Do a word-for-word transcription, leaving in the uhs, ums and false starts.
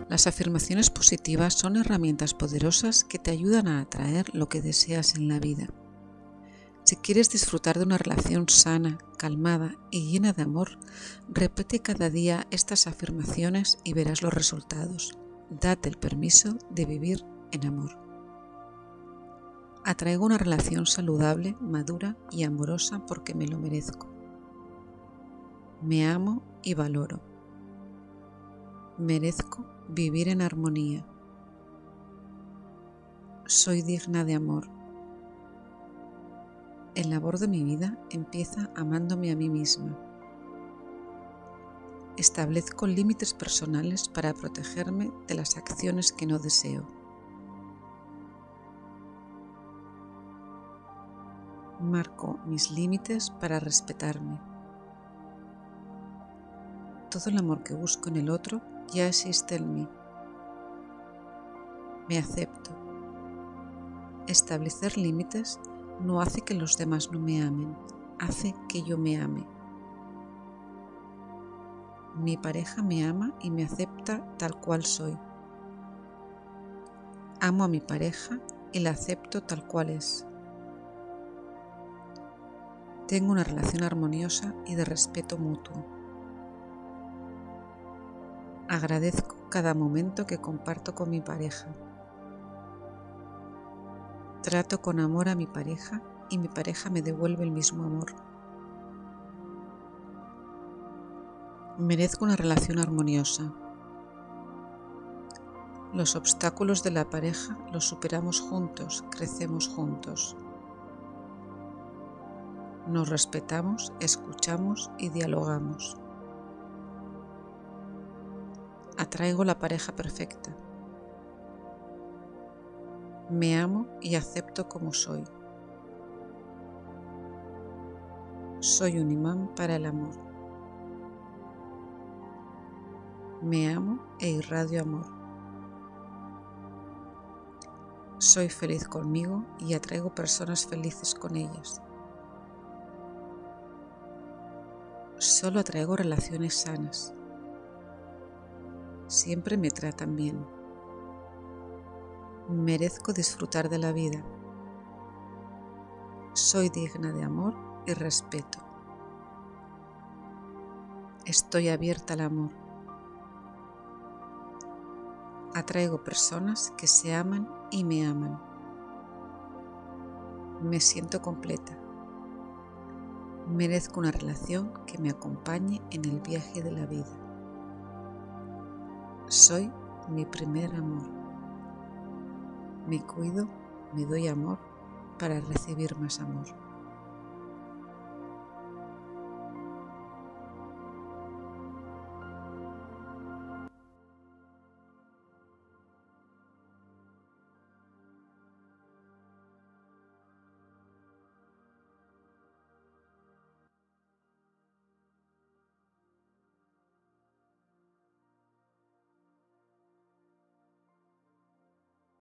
Las afirmaciones positivas son herramientas poderosas que te ayudan a atraer lo que deseas en la vida. Si quieres disfrutar de una relación sana, calmada y llena de amor, repite cada día estas afirmaciones y verás los resultados. Date el permiso de vivir en amor. Atraigo una relación saludable, madura y amorosa porque me lo merezco. Me amo y valoro. Merezco vivir en armonía. Soy digna de amor. El labor de mi vida empieza amándome a mí misma. Establezco límites personales para protegerme de las acciones que no deseo. Marco mis límites para respetarme. Todo el amor que busco en el otro ya existe en mí. Me acepto. Establecer límites no hace que los demás no me amen, hace que yo me ame. Mi pareja me ama y me acepta tal cual soy. Amo a mi pareja y la acepto tal cual es. Tengo una relación armoniosa y de respeto mutuo. Agradezco cada momento que comparto con mi pareja. Trato con amor a mi pareja y mi pareja me devuelve el mismo amor. Merezco una relación armoniosa. Los obstáculos de la pareja los superamos juntos, crecemos juntos. Nos respetamos, escuchamos y dialogamos. Atraigo la pareja perfecta. Me amo y acepto como soy. Soy un imán para el amor. Me amo e irradio amor. Soy feliz conmigo y atraigo personas felices con ellas. Solo atraigo relaciones sanas. Siempre me tratan bien. Merezco disfrutar de la vida. Soy digna de amor y respeto. Estoy abierta al amor. Atraigo personas que se aman y me aman. Me siento completa. Merezco una relación que me acompañe en el viaje de la vida. Soy mi primer amor. Me cuido, me doy amor para recibir más amor.